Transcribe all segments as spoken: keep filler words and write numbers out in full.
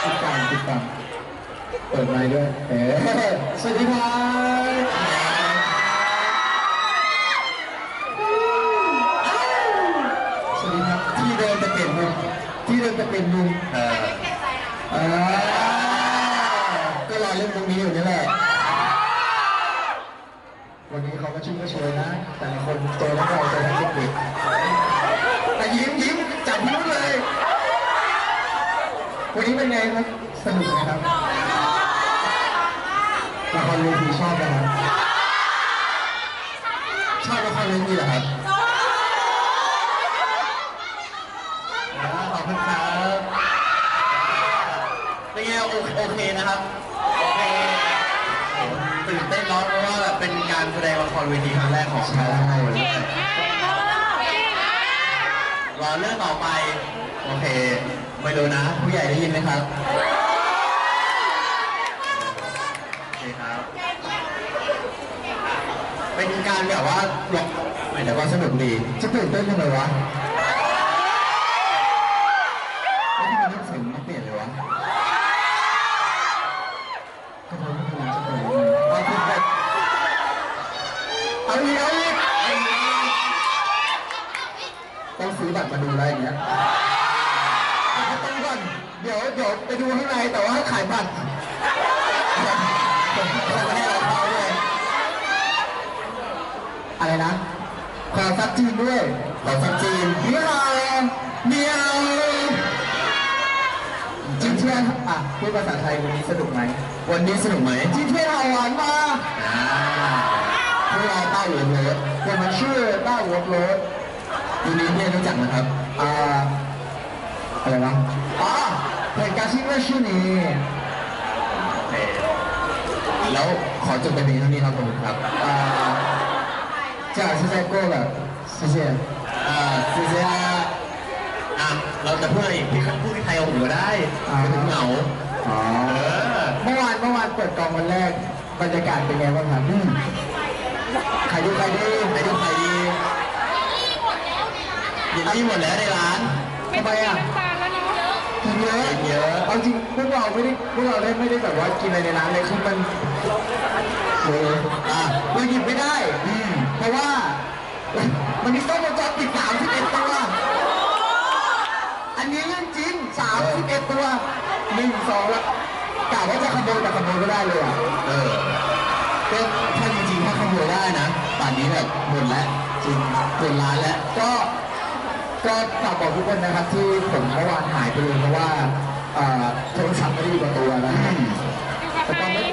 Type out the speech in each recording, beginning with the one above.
ติดตามติดตามเปิดไมค์ด้วยเอ๋สวัสดีครับสวัสดีครับที่เดินจะเปลี่ยนมุมที่เดินจะเปลี่ยนมุมเออเออก็รอเล่นตรงนี้อยู่นี่แหละวันนี้เขาก็ชุ่มก็โชยนะแต่ละคนโตแล้วก็ใจทั้งเด็กๆแต่ยิ้มยิ้มจับยิ้มเลยวันนี้เป็นไงครับสนุกไหมครับละครเวทีชอบไหมครับชอบละครเวทีเหรอครับขอบคุณครับเป็นไงโอเคนะครับโอเคตื่นเต้นร้อนเพราะว่าแบบเป็นการแสดงละครเวทีครั้งแรกของชาวไทยรอเรื่องต่อไปโอเคไม่รู้นะผู้ใหญ่ได้ยินไหมครับโอเคครับเป็นการแบบว่าหลอกไม่แต่ว่าสนุกดีจะตื่นเต้นยังไงวะแล้วที่มันน้ำเสียงมันเปลี่ยนเลยวะก็เพราะว่าเราจะเปิดเอาคุณแบบเอาอีกเอาอีกต้องซื้อบัตรมาดูอะไรอย่างเงี้ยต้องก่อนเดี๋ยวเดี๋ยวไปดูข้างในแต่ว่าขายบัตรเขาไม่ให้เราเข้าด้วยอะไรนะขอซับจีนด้วยขอซับจีนเมียวเมียวจีนเที่ยนอ่ะพูดภาษาไทยวันนี้สนุกไหมวันนี้สนุกไหมจีนเที่ยน好玩吗พวกเราต้าหลวนรถ我们是ต้าหลวนรถยูนิเนี่ยรู้จักนะครับอ่าอะไรวะอ๋อเพลงการชิงเมื่อชื่อนี้แล้วขอจบไปเพียงเท่านี้ครับผมครับอ่าจะ现在过了谢谢อ่า谢谢อ่ะเราจะพูดอะไรอีกพูดที่ไทยเอาหัวได้ไม่ถึงเหงาอ๋อเมื่อวานเมื่อวานเปิดกองวันแรกบรรยากาศเป็นไงบ้างครับใครดูใครดีใครดูใครดียังไม่หมดแล้วในร้านทำไมอ่ะกินเยอะกินเยอะเอาจริงพวกเราไม่ได้พวกเราได้ไม่ได้แบบว่ากินอะไรในร้านเลยคือมันเอออ่ะเราหยิบไม่ได้เพราะว่ามันมีต้องวงจรปิดสามสิบเอ็ดตัวอันนี้เรื่องจริงสามสิบเอ็ดตัวหนึ่งสองแล้วกล่าวว่าจะขโมยแต่ขโมยก็ได้เลยอ่ะเออก็ถ้าจริงๆถ้าขโมยได้นะป่านนี้แบบหมดแล้วจริงหมดร้านแล้วก็ก็ฝากบอกทุกคนนะครับที่ผมเมื่อวานหายไปเลยเพราะว่าโทรศัพท์ไม่ได้อยู่กับตัวนะแต่ตอนนี้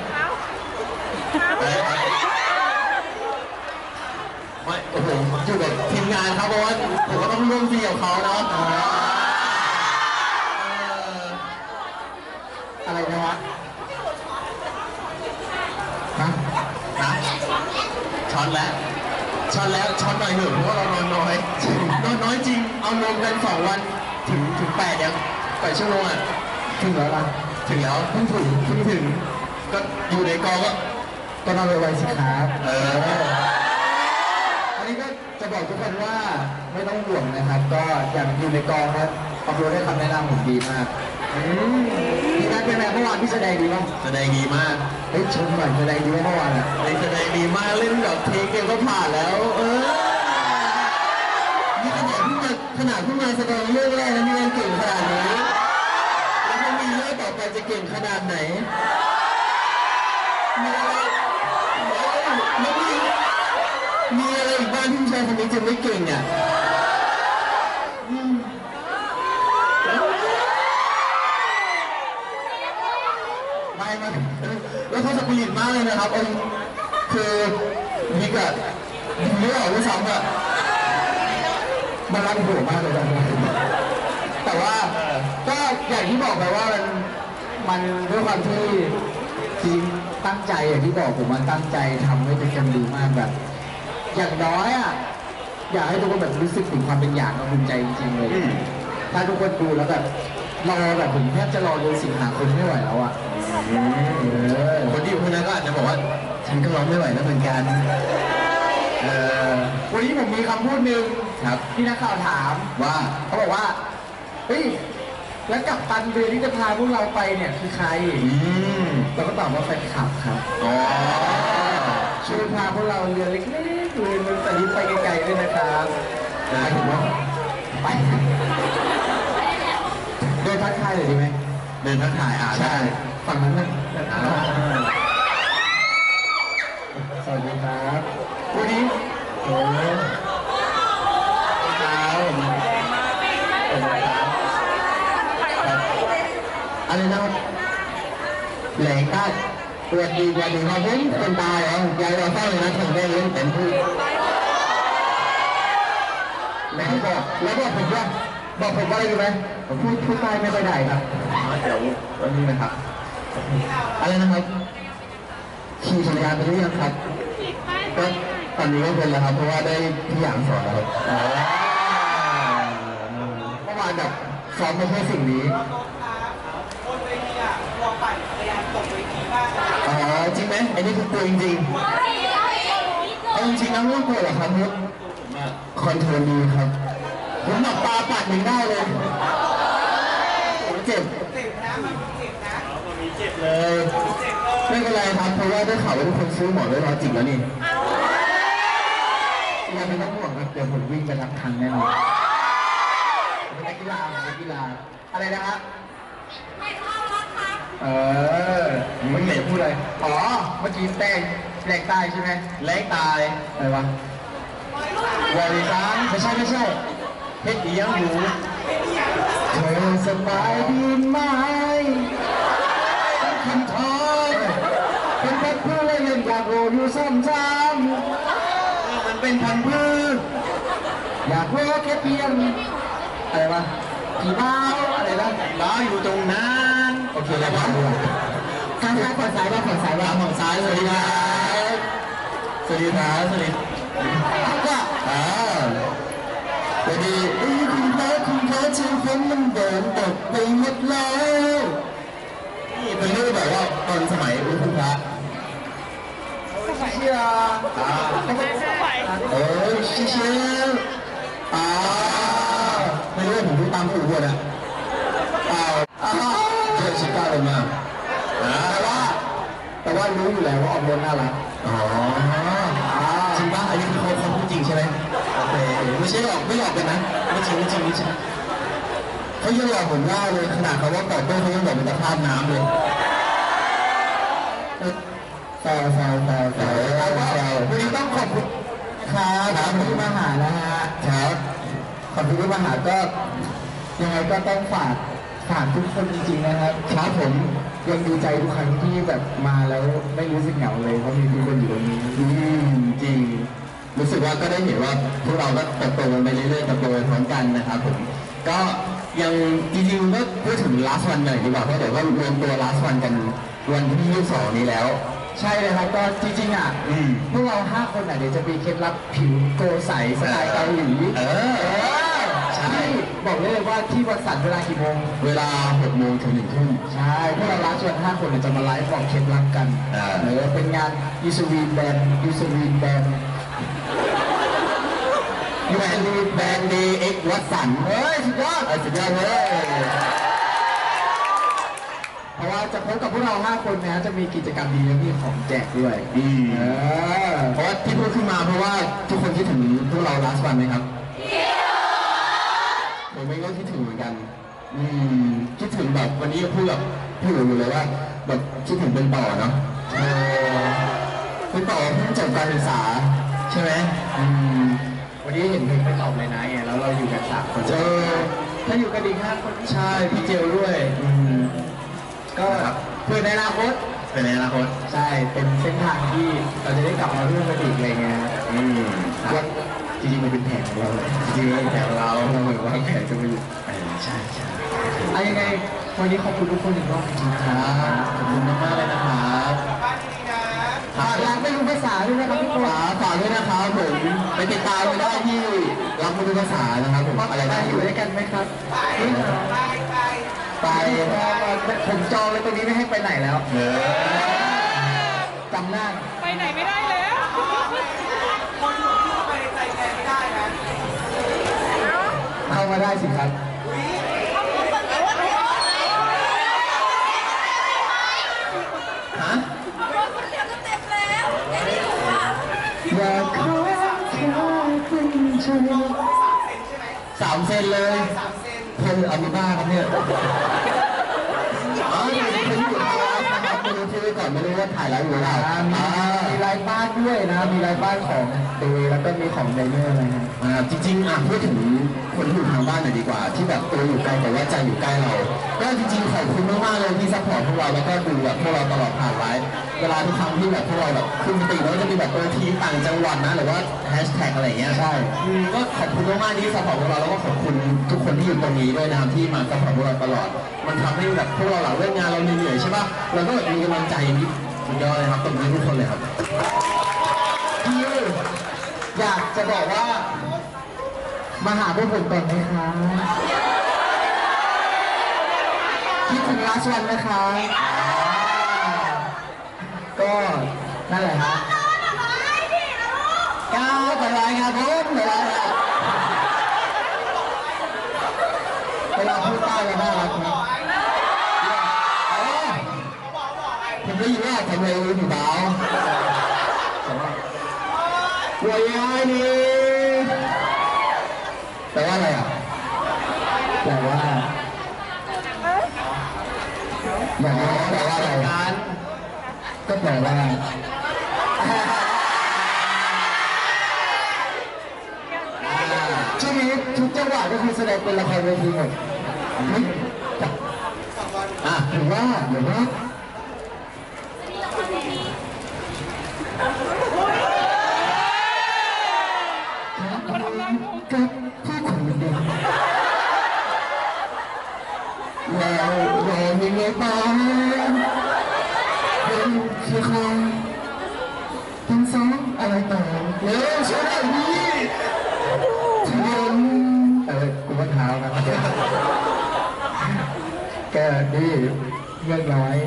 ไม่โอ้โหอยู่กับทีมงานครับเพราะว่าผมก็ต้องร่วมทีกับเขาเนาะอะไรนะวะฮะฮะช็อตแล้วช็อตแล้วช็อตหน่อยหนึ่งเพราะว่าเรานอนน้อยนอนน้อยจริงเอารวมกันสองวันถึงถึงแปดยังแปดชั่วโมงอ่ะถึงแล้วล่ะถึงแล้วเพิ่งถึงเพิ่งถึงก็อยู่ในกองก็ก็นอนไวๆสิครับเอออันนี้ก็จะบอกทุกคนว่าไม่ต้องห่วงนะครับก็อย่างอยู่ในกองครับปรับตัวได้คำแนะนำผมดีมากพี่นัทเป็นไงเมื่อวานพี่แสดงดีมั้งแสดงดีมากเฮ้ยชมหน่อยแสดงดีเมื่อวานอ่ะแสดงดีมากเล่นแบบเทคเกมก็ผ่านแล้วเออนี่ขนาดเพิ่งมาขนาดเพิ่งมาแสดงเรื่องแรกแล้วนี่ยังเก่งขนาดนี้แล้วถ้ามีเรื่องต่อไปจะเก่งขนาดไหนมีอะไรแล้วมีมีอะไรอีกบ้างที่ชายคนนี้จะไม่เก่งอ่ะไม่ไม่แล้วเขาสปิริตมากเลยนะครับคือมิกอะดูไม่ออกด้วยซ้ำอะมันรักหัวมากเลยนะแต่ว่าก็อย่างที่บอกไปว่ามันมันด้วยความที่ทีมตั้งใจอย่างที่บอกผมมันตั้งใจทำให้เป็นคนดูมากแบบอย่างน้อยอะอยากให้ทุกคนแบบรู้สึกถึงความเป็นอย่างกับภูมิใจจริงๆเลยถ้าทุกคนดูแล้วแบบรอแบบผมแทบจะรอเดือนสิงหาคมไม่ไหวแล้วอ่ะคนที่อยู่คนนั้นก็อาจจะบอกว่าฉันก็รอไม่ไหวแล้วเหมือนกันวันนี้ผมมีคำพูดหนึ่งครับที่นักข่าวถามว่าเขาบอกว่าเฮ้ยแล้วกัปตันเรือที่จะพาพวกเราไปเนี่ยคือใครเราก็ตอบว่าแฟนคลับครับช่วยพาพวกเราเรือเล็กๆเรือนึงแต่นี้ไปไกลๆด้วยนะครับหมายถึงว่าไปเดินทักทายเลยดีไหมเดินทักทายอ่าใช่ฝั่งนั้นนะสวัสดีครับวันนี้โอ้อะไรนะแหลงใต้ตรวจดีกว่าดีเขาเห็นคนตายเหรอยายเราเศร้าเลยนะถึงได้เล่นเต็มที่แล้วบอกแล้วบอกผมว่าบอกผมว่าอะไรรู้ไหมผมพูดพูดใต้ไม่ค่อยได้ครับเดี๋ยววันนี้นะครับอะไรนะครับขี่จักรยานไปหรือยังครับก็ตอนนี้ก็เป็นแล้วครับเพราะว่าได้พี่หยางสอนแล้วครับเมื่อวานแบบซ้อมมาเพื่อสิ่งนี้อ๋อจริงไหมไอ้นี่คือกลัวจริงๆเอาจริงๆนะไม่ต้องกลัวหรอกครับมุกคอนโทรลดีครับผมหนักตาปัดหนึ่งได้เลยผมเจ็บเจ็บนะมันเจ็บนะมีเจ็บเลยไม่เป็นไรครับเพราะว่าได้ข่าวว่าทุกคนซื้อหมอนไว้รอจิบแล้วนี่ยังไม่ต้องห่วงครับเดี๋ยวผมวิ่งไปรับทันแน่นอนเป็นนักกีฬาเป็นนักกีฬาอะไรนะครับเออเมื่อกี้พูดอะไรอ๋อเมื่อกี้แป้งแรงตายใช่ไหมแรงตายอะไรวะวอลลีซังไม่ใช่ไม่ใช่เพชรดียังอยู่เธอสบายดีไหมคำทองเป็นเพชรเพื่อเล่นอยากรู้อยู่ซ้ำๆมันเป็นพันธุ์พืชอยากรู้แค่เพียงอะไรวะกี่บ้าอะไรนะบ้าอยู่ตรงนั้นโอเคแล้วครับข้างซ้ายฝั่งซ้ายบ้างฝั่งซ้ายบ้างฝั่งซ้ายสวัสดีครับสวัสดีครับสวัสดีก็อ่าสวัสดีคุณพระคุณพระชื่อฝนมันเดินตกไปหมดแล้วนี่เป็นเรื่องแบบว่าตอนสมัยรุ่นคุณพระเชียร์อ่าเออเชียร์อ่าไม่รู้ว่าผมพูดตามผู้พูดอะเปล่าเชื่อชิก้าเลยมาแต่ว่าแต่ว่ารู้อยู่แล้วว่าออกรถน่ารักอ๋อจริงป่ะอันนี้คือเขาเขาพูดจริงใช่ไหมโอเคไม่ใช่หรอกไม่หลอกกันนะไม่จริงไม่จริงไม่จริงเขายังหลอกผมได้เลยขนาดเขาว่าต่อต้นเขายังบอกเป็นตะภาพน้ำเลยแซวแซวแซวแซวแซววันนี้ต้องขอบคุณครับที่มาหานะฮะครับขอบคุณที่มาหาก็ยังไงก็ต้องฝากฝากทุกคนจริงๆนะครับครับผมยังดีใจทุกครั้งที่แบบมาแล้วไม่รู้สึกเหงาเลยเพราะมีทุกคนอยู่ตรงนี้จริงรู้สึกว่าก็ได้เห็นว่าพวกเราก็เติบโตกันไปเรื่อยๆเติบโตไปพร้อมกันนะครับผมก็ยังจริงๆก็พูดถึง last one หน่อยดีกว่าเพราะเดี๋ยวก็รวมตัว last one กันวันที่ยี่สิบสองนี้แล้วใช่เลยครับก็จริงๆอ่ะพวกเราห้าคนอ่ะเดี๋ยวจะมีเคล็ดลับผิวโกใสสไตล์เกาหลีเออใช่บอกเลยว่าที่วัดสันเวลากี่โมงเวลาหกโมงถึงหนึ่งทุ่มใช่พวกเราล้านส่วนห้าคนจะมาไลฟ์บอกเคล็ดลับกันเออเป็นงานยูสวีนแบนยูสวีนแบนยูสวีนแบนเดย์เอ็กวัดสันเฮ้ยสุดยอดสุดยอดเลยเพราะว่าจะพบกับพวกเราห้าคนนะจะมีกิจกรรมดีและมีของแจกด้วยอืมเพราะว่าที่พูดขึ้นมาเพราะว่าทุกคนคิดถึงพวกเรา last one ไหมครับผมไม่ก็คิดถึงเหมือนกันอืมคิดถึงแบบวันนี้พูดแบบพี่หนูอยู่เลยว่าแบบคิดถึงเป็นต่อเนาะเป็นต่อเพิ่งจบการศึกษาใช่ไหมอืมวันนี้เห็นเพลงไปตอบเลยนะไงแล้วเราอยู่กันสามคนเจอถ้าอยู่กันอีกห้าคนใช่พี่เจลด้วยอืมก็เพื่อในอนาคตเป็นในอนาคตใช่เป็นเส้นทางที่เราจะได้กลับมาร่วมกันอีกอะไรเงี้ยอืมวันจริงๆมันเป็นแผนของเราเลยจริงๆเป็นแผนของเราเราเหมือนว่าแผนจะมาอยู่ใช่ใช่อะไรยังไงวันนี้ขอบคุณทุกคนอีกรอบจริงๆครับขอบคุณมากๆเลยนะครับฝากร้านไม่รู้ภาษาด้วยนะครับทุกคนฝากด้วยนะครับผมไปติดตามไปได้ที่รักไม่รู้ภาษานะครับผมอะไรได้อยู่ด้วยกันไหมครับไปไปไปผมจองเลยตรงนี้ไม่ให้ไปไหนแล้วจำหน้าไปไหนไม่ได้แล้วคนอยู่ที่ไปใจแทนไม่ได้นะเข้ามาได้สิครับช่วงนี้สามเซนใช่ไหมสามเซนเลยสามเซนคนอามีบ้าครับเนี่ยอ๋ออยู่ในพื้นที่ของเรานะครับไม่รู้ชื่อก่อนไม่รู้ว่าถ่ายไลฟ์หรือเปล่ามีมีไลฟ์บ้านด้วยนะมีไลฟ์บ้านของเดย์แล้วก็มีของไดเนอร์นะฮะอ่าจริงๆอ่ะพูดถึงคนที่อยู่ทางบ้านหน่อยดีกว่า ที่แบบตัวอยู่ไกลแต่ว่าใจอยู่ใกล้เรา ก็จริงๆขอบคุณมากๆเลยที่ซัพพอร์ตพวกเราแล้วก็ดูแบบพวกเราตลอดผ่านไลฟ์เวลาทุกครั้งที่แบบพวกเราแบบขึ้นตีแล้วจะมีแบบเออทีมต่างจังหวัดนะหรือว่าแฮชแท็กอะไรอย่างเงี้ยใช่อืมก็ขอบคุณมากๆที่ซัพพอร์ตพวกเราแล้วก็ขอบคุณทุกคนที่อยู่ตรงนี้ด้วยนะครับที่มาซัพพอร์ตพวกเราตลอด มันทำให้แบบพวกเราหลังเลิกงานเราเหนื่อยๆใช่ป่ะเราก็แบบมีกำลังใจนิดสุดยอดเลยครับตบมือทุกคนเลยครับพี่อยากจะบอกว่ามาหาพวกผมก่อนไหมคะคิดถึงลาสวันนะคะก็นั่นแหละฮะก้าวไปรายงานผมไปรายงานเวลาพูดใต้เราน่ารักนะผมได้ยินว่าทำไมรู้อยู่เปล่าวัยายนี่แปลว่าอะไรอ่ะแปลว่าอย่างนี้แปลว่าอะไรกันก็แปลว่าช่วงนี้ทุกจังหวะก็คือแสดงเป็นละครเวทีหมดอ่ะหรือว่าหรือว่ากับผู้คนเดียวแล้วรอยังไงบ้างเป็นคือใครทั้งสองอะไรต่อเร็วช่วยได้ดีทนเออกูว่าเท้านะแกดีเรื่องน้อย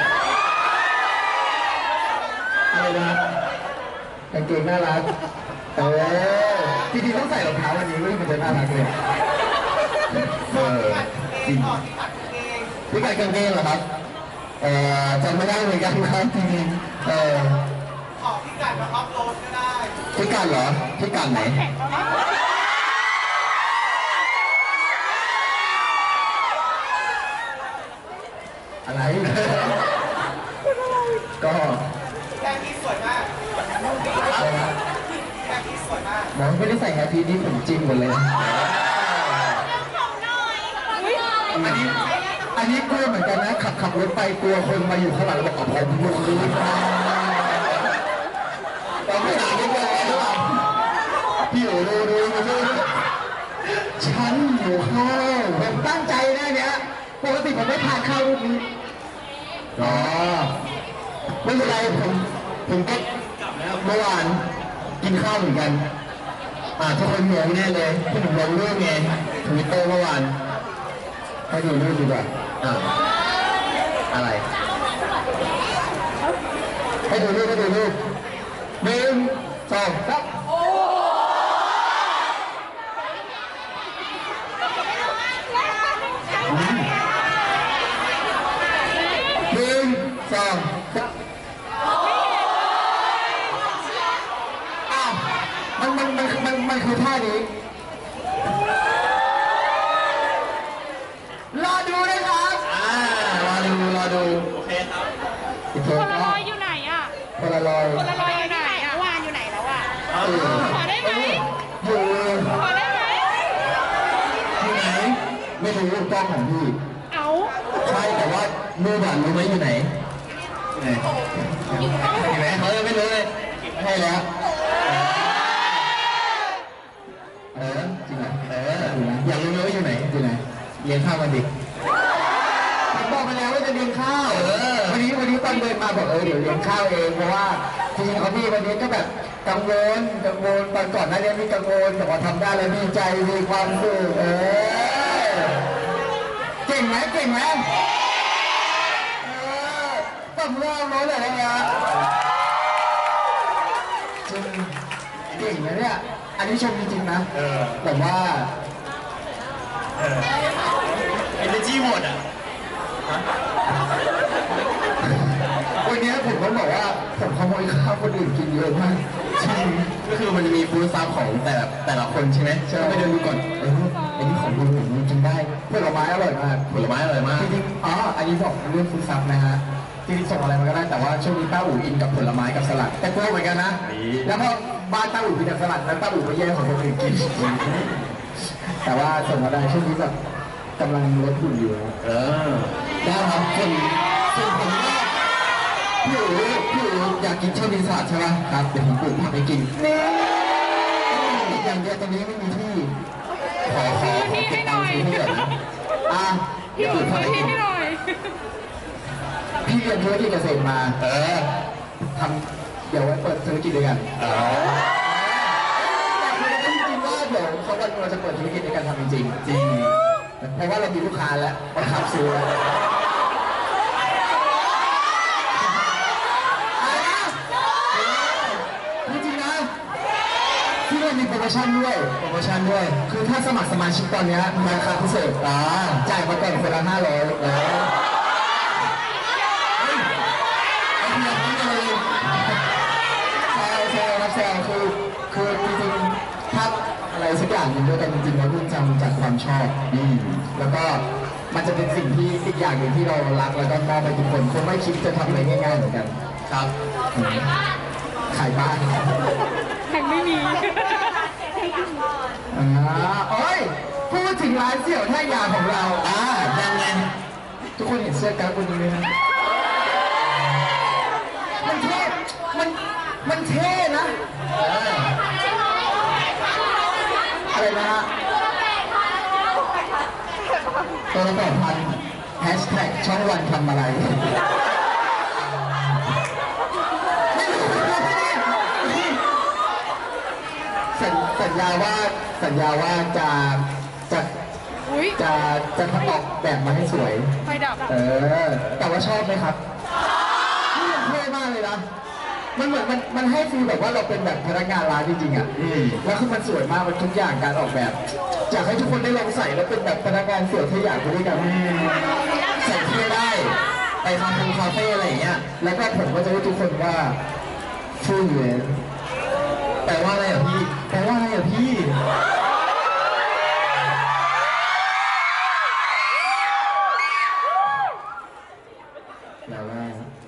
อะไรนะกางเกงน่ารักเออจริงๆต้องใส่รองเท้าวันนี้ไม่มันจะน่ารักเลยเออจริงพี่กัดกางเกงเหรอครับเออจำไม่ได้เหมือนกันครับจริงๆเออขอพี่กัดมาอัพโหลดก็ได้พี่กันเหรอพี่กันไหนอะไร ก็แก้พี่สวยมากแก้พี่สวยมากน้องไม่ได้ใส่แฮปปี้นี่ผมจิ้มหมดเลยนะอันนี้อันนี้กลัวเหมือนกันนะขับขับรถไปกลัวคนมาอยู่ข้างหลังบอกผมลุกลี้เราไม่หาไม่เจอหรือเปล่าพี่อยู่ดูดูดูฉันอยู่ข้าวผมตั้งใจนะเนี้ยปกติผมไม่ทานข้าวรูปนี้อ๋อไม่เป็นไรผมผมก็เมื่อวานกินข้าวเหมือนกันอ่าทุกคนงงแน่เลยที่ผมลงรูปไงทวิตเตอร์เมื่อวานให้ดูรูปดีกว่าอ่าอะไรให้ดูรูปให้ดูรูปหนึ่งสองสามหนึ่งสองสามอ้าวมันมันมันมันมันคือท่านี้รอดูนะครับอ่ารอดูรอดูโอเคครับโพลารอยด์อยู่ไหนอ่ะโพลารอยด์โพลารอยด์อยู่ไหนอ่ะวานอยู่ไหนแล้วอ่ะเออขอได้ไหมอยู่ขอได้ไหมอยู่ไหนไม่รู้กล้องของพี่เอาใช่แต่ว่ามือบันรู้ไหมอยู่ไหนอยู่ไหนเห็นไหมเขายังไม่รู้เลยให้แล้วเออจริงเหรอเอออยากรู้ไหมว่าอยู่ไหนอยู่ไหนเลี้ยงข้าวมาดิผมบอกไปแล้วว่าจะเลี้ยงข้าวเออวันนี้วันนี้ตอนเดินมาบอกเออเดี๋ยวเลี้ยงข้าวเองเพราะว่าจริงๆเขาพี่วันนี้ก็แบบกังวลกังวลตอนก่อนหน้านี้มีกังวลแต่พอทำได้แล้วดีใจมีความสุขเออเก่งไหมเก่งไหมเออต้องเล่าน้อยเลยนะจริงเก่งนะเนี่ยอันนี้ชมจริงๆนะเออแต่ว่าเออเอเนจีหมดอ่ะวันนี้ผมต้องบอกว่าผมขโมยข้าวคนอื่นกินเยอะมากจริงก็คือมันจะมีฟู้ดซับของแต่ละแต่ละคนใช่ไหมใช่ไปเดินดูก่อนเอออันนี้ของดูผมกินได้ผลไม้อร่อยมากผลไม้อร่อยมากจริงๆอ๋ออันนี้บอกเรื่องฟู้ดซับนะฮะจริงๆส่งอะไรมาก็ได้แต่ว่าช่วงนี้ต้าอู่อินกับผลไม้กับสลัดแต่กลัวเหมือนกันนะแล้วพอบ้านต้าอู่กินแต่สลัดแล้วต้าอู่ไปแย่งของคนอื่นกินแต่ว่าส่งมาได้ช่วงนี้แบบกำลังลดหุ่นอยู่เออได้ครับส่วนส่วนผมก็พี่อู๋พี่อู๋อยากกินชอบกินสลัดใช่ไหมครับเดี๋ยวผมปลูกผักให้กินนี่อย่างเดียวตอนนี้ไม่มีที่ขอขอขอเก็บตังค์ซื้อที่ก่อนนะอ่ะพี่เดี๋ยวปลูอุ่กนผักให้พี่กินให้หน่อยพี่เรียนธุรกิจเกษตรมาเออทำเดี๋ยวไว้เปิดธุรกิจด้วยกันอ๋อจริงๆว่าเดี๋ยวเขาวันเราจะเปิดธุรกิจด้วยกันทำจริงจริงเพราะว่าเรามีลูกค้าแล้วบังคับซื้อแล้วจริงๆนะที่เรามีโปรโมชั่นด้วยโปรโมชั่นด้วยคือถ้าสมัครสมาชิกตอนนี้ราคาพิเศษอ่าจ่ายมาก่อนคนละห้าร้อยแล้วแซวแซวครับแซวคือคือจริงๆถ้าอะไรสักอย่างหนึ่งด้วยกันจริงๆแล้วรุ่นจำจากความชอบอืมแล้วก็มันจะเป็นสิ่งที่อีกอย่างหนึ่งที่เรารักแล้วก็มอบไปทุกคนคงไม่คิดจะทำอะไรง่ายๆเหมือนกันครับขายบ้านแข่งไม่มีอ่าโอ้ยพูดถึงร้านเสี่ยวท่ายาของเราอ่ายังไงทุกคนเห็นเสื้อกั๊กวันนี้ไหมครับมันเท่มันมันเท่นะอะไรนะฮะตัวละแปดพันแฮชแท็กช่องวันทำอะไรสัญสัญญาว่าสัญญาว่าจะจะอุ้ยจะจะออกแบบมาให้สวยไฟดับเออแต่ว่าชอบไหมครับนี่มันเท่มากเลยนะมันเหมือนมันมันให้ฟีลแบบว่าเราเป็นแบบพนักงานร้านจริงๆอ่ะแล้วคือมันสวยมากมันทุกอย่างการออกแบบอยากให้ทุกคนได้ลองใส่แล้วเป็นแบบพนักงานเสี่ยวที่อยากไปด้วยกันใส่เท่ได้ไปคาเฟ่คาเฟ่อะไรอย่างเงี้ยแล้วก็ผมก็จะให้ทุกคนว่าฟู่เหวียนแปลว่าอะไรอ่ะพี่แปลว่าอะไรอ่ะพี่แปลว่า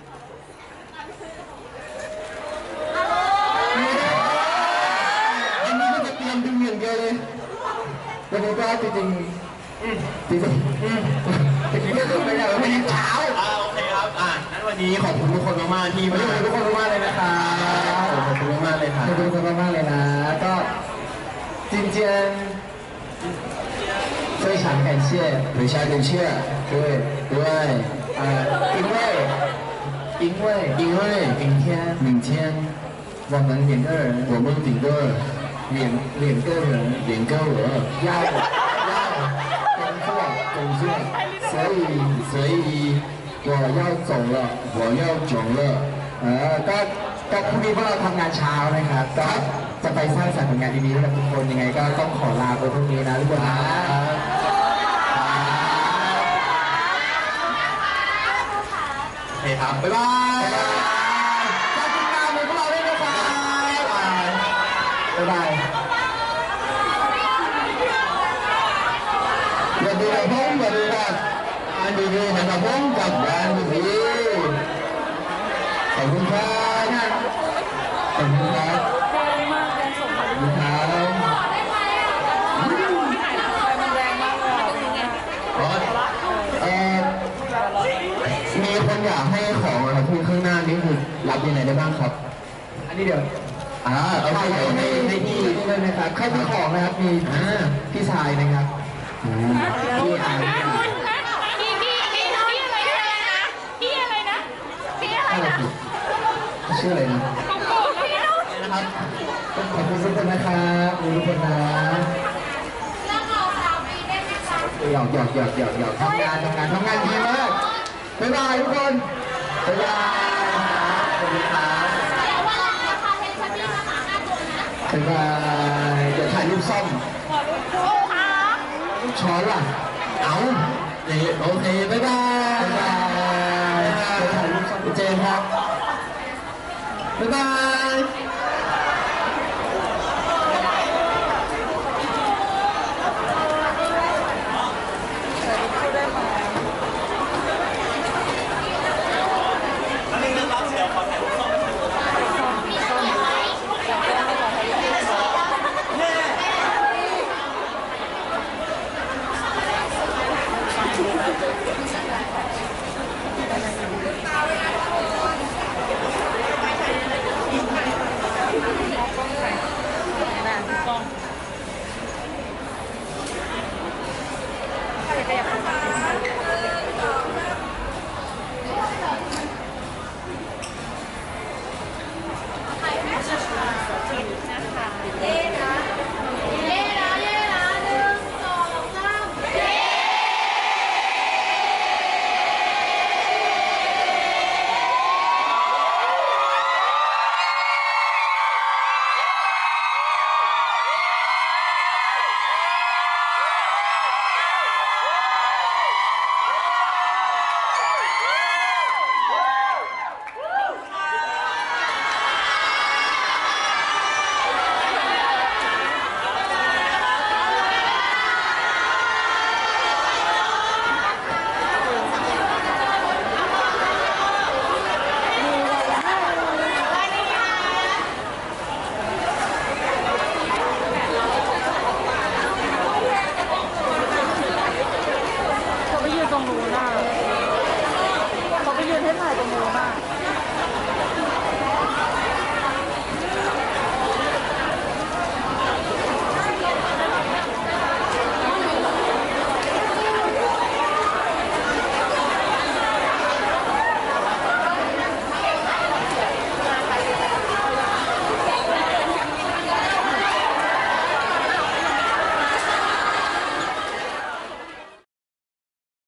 อันนี้ก็จะเตรียมดึงอย่างเดียวเลยวันนี้ก็จริงจริงจริงจริงไม่ได้ไม่ได้เช้าอ่าโอเคครับอ่างั้นวันนี้ขอบคุณทุกคนมากๆที่มาขอบคุณทุกคนมากๆเลยนะครับขอบคุณมากๆเลยครับขอบคุณทุกคนมากๆเลยนะก็จริงๆ非常感谢非常感谢对对呃因为因为因为明天明天我们两个人我们两个两两个人两个人要要工作工作所以所以我要走了我要走了เออก็ก็พรุ่งนี้พวกเราทำงานเช้านะครับก็จะไปสร้างสรรค์ผลงานดีๆให้กับทุกคนยังไงก็ต้องขอลาไปพรุ่งนี้นะทุกคนนะโอเคครับบ๊ายบายฝากติดตามพวกเราด้วยนะครับบ๊ายบายอย่าดูนะผมอย่าดูนะอันดีๆนะครับผมกับงานดีขอบคุณครับขอบคุณครับแรงมากแรงส่งมาขอบคุณครับมันแรงมากเลยเอ่อมีคนอยากให้ของอะไรที่ข้างหน้านี่คือรับยังไงได้บ้างครับ อันนี้เดี๋ยวอ่าเอาไปให้ให้ให้พี่นี่เลยนะครับเข้าที่ของนะครับมีพี่ชายนะครับพี่อายพี่พี่พี่พี่อะไรนะพี่อะไรนะพี่อะไรนะชื่ออะไรนะเขาโกรธแล้วนะครับขอบคุณทุกคนนะครับขอบคุณทุกคนนะหยอกหยอกหยอกหยอกหยอกทำงานทำงานทำงานดีมากบ๊ายบายทุกคนบ๊ายบายขอบคุณครับบ๊ายบายเดี๋ยวถ่ายรูปซ่อมขอรู้ครูคะลูกช้อนล่ะเอาโอเคบ๊ายบายบ๊ายบายเดี๋ยวถ่ายรูปซ่อมเจนครับบ๊ายบายประมูลมา